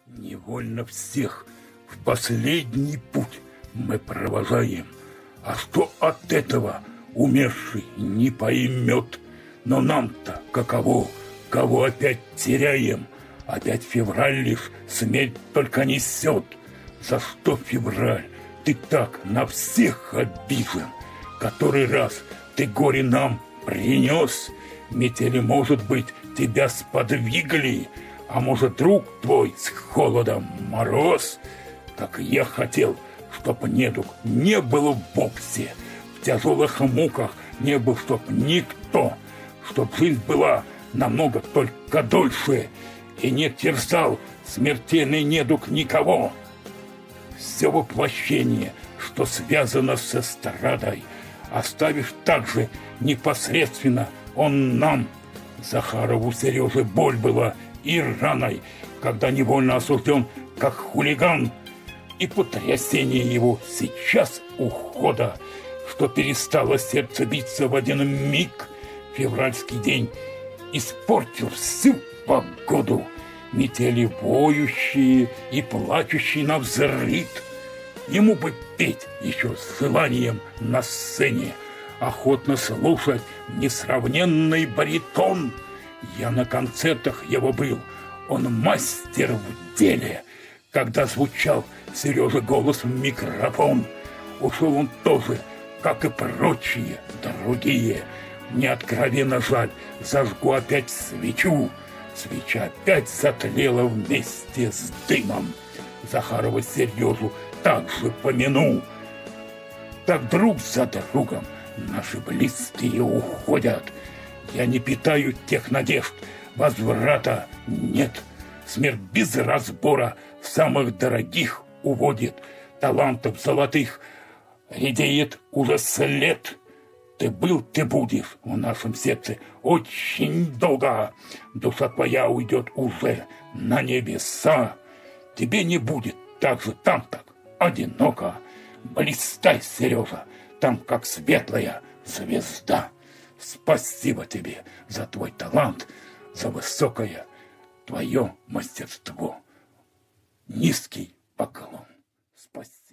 Невольно всех в последний путь мы провожаем. А что от этого умерший не поймет? Но нам-то каково, кого опять теряем? Опять февраль лишь смерть только несет. За что, февраль, ты так на всех обижен? Который раз ты горе нам принес? Метели, может быть, тебя сподвигли, а может, друг твой с холодом мороз? Как я хотел, чтоб недуг не был вовсе, в тяжелых муках не был, чтоб никто, чтоб жизнь была намного только дольше, и не терзал смертельный недуг никого. Все воплощение, что связано со страдой, оставишь также непосредственно он нам. Захарову Сереже боль была и раной, когда невольно осужден, как хулиган, и потрясение его сейчас ухода, что перестало сердце биться в один миг. Февральский день испортил всю погоду, метели воющие и плачущие навзрыд. Ему бы петь еще с желанием на сцене, охотно слушать несравненный баритон. Я на концертах его был, он мастер в деле. Когда звучал Сережа голос в микрофон, ушел он тоже, как и прочие другие. Мне откровенно жаль, зажгу опять свечу. Свеча опять затлела вместе с дымом. Захарова Сережу также помяну. Так друг за другом наши близкие уходят. Я не питаю тех надежд, возврата нет. Смерть без разбора самых дорогих уводит. Талантов золотых редеет уже след. Ты был, ты будешь в нашем сердце очень долго. Душа твоя уйдет уже на небеса. Тебе не будет так же там так одиноко. Блистай, Сережа, там как светлая звезда. Спасибо тебе за твой талант, за высокое твое мастерство. Низкий поклон. Спасибо.